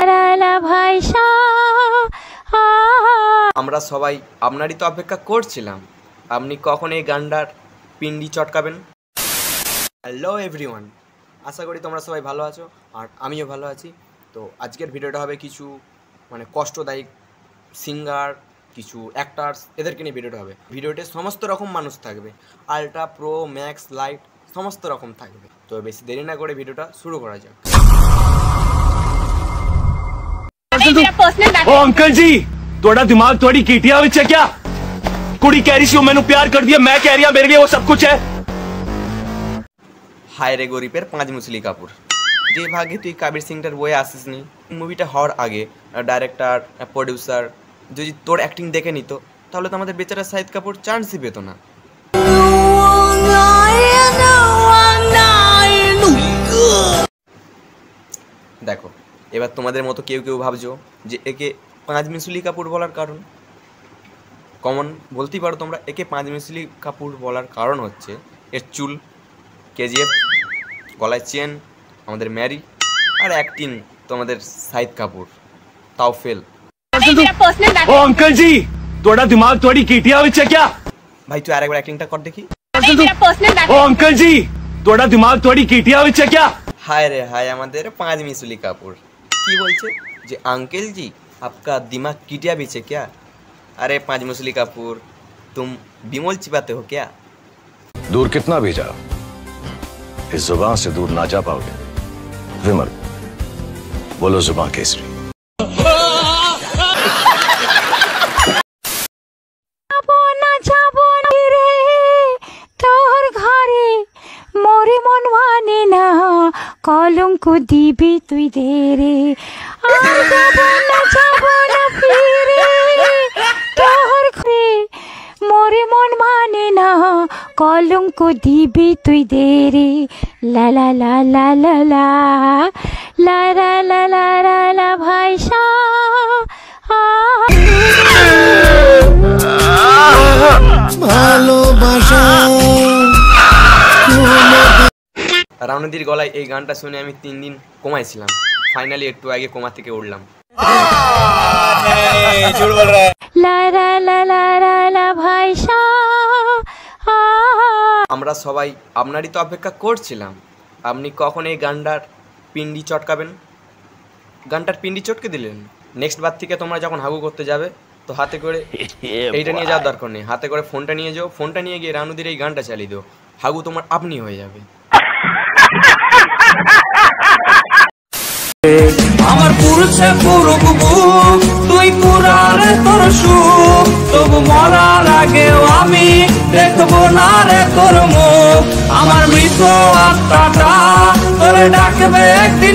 লা ভাইসা আমরা সবাই আপনারই তো অপেক্ষা করছিলাম, আপনি কখন এই গানটার পিন্ডি চটকাবেন। হ্যালো এভরিওয়ান, আশা করি তোমরা সবাই ভালো আছো আর আমিও ভালো আছি। তো আজকের ভিডিওটা হবে কিছু কষ্টদায়ক সিঙ্গার, কিছু অ্যাক্টার্স, এদেরকে নিয়ে ভিডিওটা হবে। ভিডিওতে সমস্ত রকম মানুষ থাকবে, আল্ট্রা, প্রো, ম্যাক্স, লাইট, সমস্ত রকম থাকবে। তো বেশি দেরি না করে ভিডিওটা শুরু করা যাক। ओ अंकल जी, थोड़ा दिमाग थोड़ी कीटिया हुई है क्या? कुड़ी कह रही सी मैंने प्यार कर दिया, मैं कह रही हूं मेरे लिए वो सब कुछ है। হায় রে গরিবের পাঁচ মুসলি কাপুর, যে ভাগে তুই কাবির সিংটার বয়ে আসিস নি। মুভিটা হওয়ার আগে ডাইরেক্টর, প্রডিউসার যদি তোর অ্যাক্টিং দেখে নিত, তাহলে তো আমাদের বেচারা শাহিদ কাপুর চান্সই পেত না। দেখো, এবার তোমাদের মতো কেউ কেউ ভাবছো যে একে পাঁচ মিসলি কাপুর বলার কারণ, কমন বলতেই পারো তোমরা। একে পাঁচ মিসলি কাপুর বলার কারণ হচ্ছে এর চুল, কেজিএফ, গলায় চেন, আমাদের ম্যারি, আর অ্যাক্টিং তোমাদের শাহিদ কাপুর, তাও ফেল। ओ अंकल जी, थोड़ा दिमाग थोड़ी कीटिया हुई है क्या? ভাই তুই আরেকবার অ্যাক্টিংটা কর দেখি। ओ अंकल जी, थोड़ा दिमाग थोड़ी कीटिया हुई है क्या? হায় রে হায়, আমাদের পাঁচ মিসলি কাপুর কি বলছে যে আঙ্কেল জি আপকা দিমাগ কিটিয়া বিছে ক্যা? আরে পাঁচ মুসলি কাপুর, तुम বিমল চিবাতে हो क्या? दूर कितना भी जाओ, इस जुबान से दूर ना जा पाओगे। विमल, बोलो जुबान केसरी। তোর ঘরে মোরে মন মানে না, কলঙ্ক দিবি তুই দে রে, আর যাব না ফিরে। তোর ঘরে মোরে মন মানে না, কলঙ্ক দিবি তুই দে রে। লা লা লা লা লা লা লা লা লা লা লা লা ভাইসা ভালোবাসা। রাউনদির গলায় এই গানটা শুনে আমি 3 দিন কমাইছিলাম, ফাইনালি একটু আগে কোমা থেকে উঠলাম। আমরা সবাই আপনারই তো অপেক্ষা করছিলাম, আপনি কখন এই গানটার পিন্ডি চটকাবেন। গানটার পিন্ডি চটকে দিলেন। নেক্সট বার থেকে তোমরা যখন হাগু করতে যাবে, তো হাতে করে এইটা নিয়ে যাওয়ার দরকার নেই, হাতে করে ফোনটা নিয়ে যাও, ফোনটা নিয়ে গিয়ে রানুদির এই গানটা চালিয়ে দিও, হাগু তোমার আপনি হয়ে যাবে। আমার পুরুষে পুরুক বুক, তুই পুরারে তোর সুখ, তবু মরার আগেও আমি দেখবো না রে তোর মুখ। আমার মৃত আত্মাটা তোরে ডাকবে একদিন।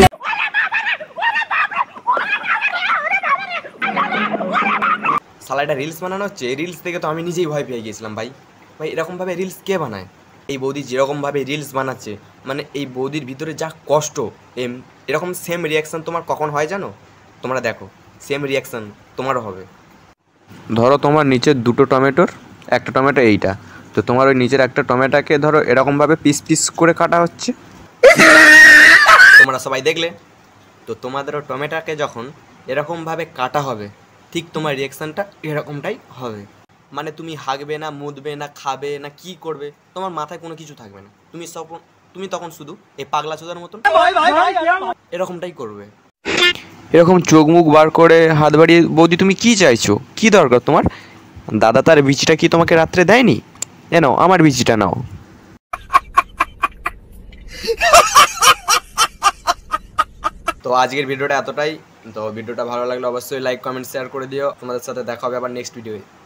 সালাইটা রিলস বানানো হচ্ছে, এই রিলস থেকে তো আমি নিজেই ভয় পেয়ে গিয়েছিলাম। ভাই ভাই এরকমভাবে রিলস কে বানায়? এই বৌদি যেরকমভাবে রিলস বানাচ্ছে, মানে এই বৌদির ভিতরে যা কষ্ট, এরকম সেম রিয়াকশান তোমার কখন হয় জানো? তোমরা দেখো, সেম রিয়াকশান তোমারও হবে। ধরো তোমার নিচের দুটো টমেটোর, একটা টমেটো এইটা, তো তোমার ওই নিচের একটা টমেটোকে ধরো এরকমভাবে পিস পিস করে কাটা হচ্ছে, তোমরা সবাই দেখলে। তো তোমাদেরও টমেটোকে যখন এরকমভাবে কাটা হবে, ঠিক তোমার রিয়াকশানটা এরকমটাই হবে। মানে তুমি হাগবে না, মুদবে না, খাবে না, কি করবে, তোমার মাথায় কোনো কিছু থাকবে না। তুমি তখন শুধু এই পাগলা চোদার মতন এরকমটাই করবে, এরকম চোখ মুখ বার করে হাত বাড়িয়ে। বৌদি তুমি কি চাইছো, কি দরকার তোমার? দাদা তার বিচিটা কি তোমাকে রাত্রে দেয়নি? এ নাও আমার বিচিটা নাও। তো আজকের ভিডিওটা এতটাই। তো ভিডিওটা ভালো লাগলে অবশ্যই লাইক, কমেন্ট, শেয়ার করে দিও। তোমাদের সাথে দেখা হবে আবার নেক্সট ভিডিওয়ে।